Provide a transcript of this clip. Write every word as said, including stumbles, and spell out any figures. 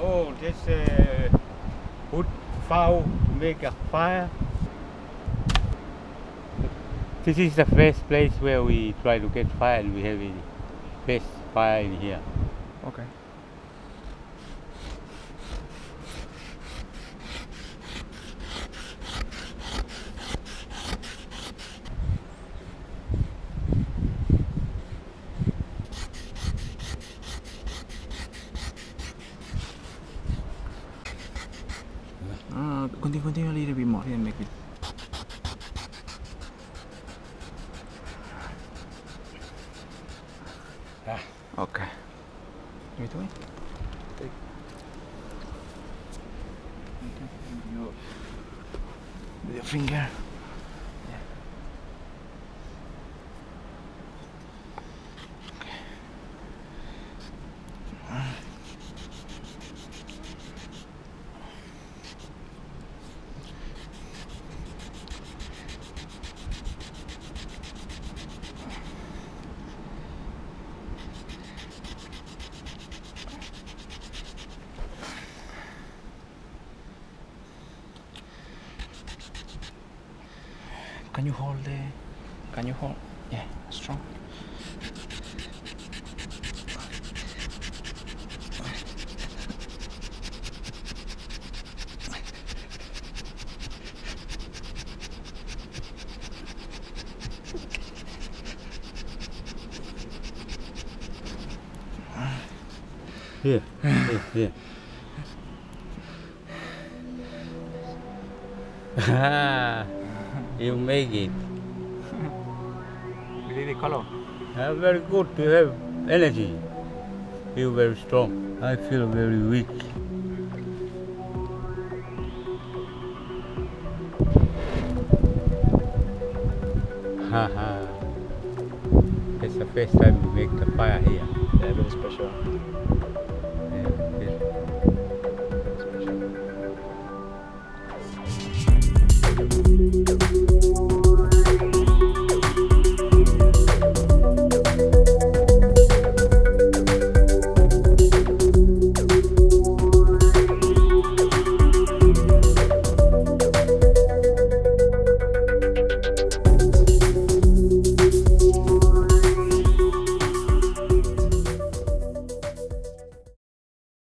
Oh, this uh, wood fowl make a fire. This is the first place where we try to get fire, and we have a first fire in here. Okay. Uh, continue, continue a little bit more and make it. Ah. Okay. Give it to me. Take. With your finger. Yeah. Okay. Uh. Can you hold the, can you hold, yeah, strong. Here, here, here. Ah, you make it. Really color. Uh, very good to have energy. Feel very strong. I feel very weak. Haha. It's the first time we make the fire here. Yeah, very special.